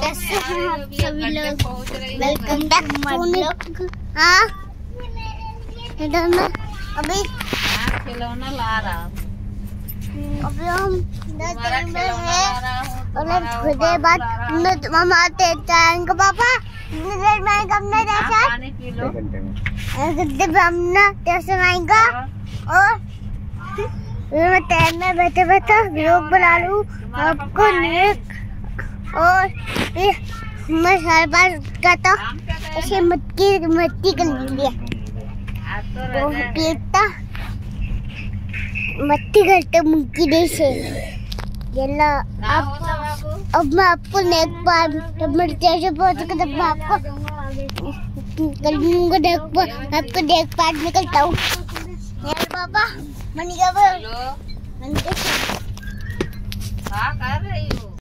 कैसे हैं आप सभी लोग? वेलकम बैक टू हाँ अभी खिलौना ला रहा हूँ। अभी हम में है और थोड़ी बाद मामा आते जाएंगे पापा देर में हमने जैसा हमने जैसे आएगा और मैं ट्रेन में बैठे बैठे व्लॉग बना लूँ आपको नेक और मैं हर बार कहता हूँ ऐसे मट्टी कर लिया वो पीता मट्टी करते मुंकी दे से ये अब मैं आपको नेक बार जब मैं जैसे पहुँच के तब मैं आपको कर लूँगा आपको नेक पार निकलता हूँ पापा मनी का